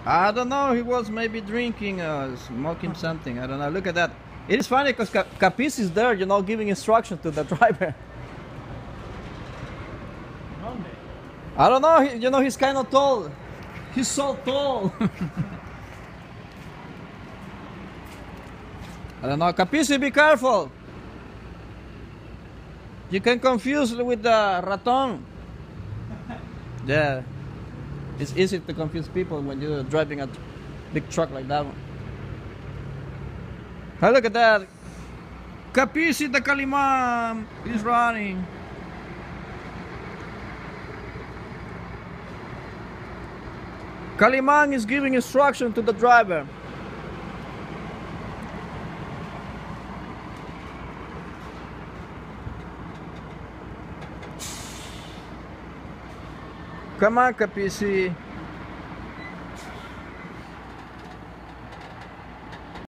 I don't know. He was maybe drinking, smoking something. I don't know. Look at that. It is funny because Capis is there, you know, giving instructions to the driver. I don't know. You know, he's kind of tall. He's so tall. I don't know. Capis, be careful. You can confuse with the raton. Yeah. It's easy to confuse people when you're driving a big truck like that one. Oh, look at that. Capisi the Kalimam is running. Kalimang is giving instruction to the driver. Come on, Capisi.